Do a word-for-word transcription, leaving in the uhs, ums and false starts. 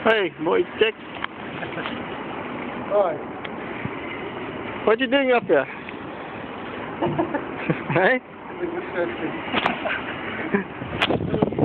Hey, Wojciech. Oi. What you doing up here? Hey? Hey?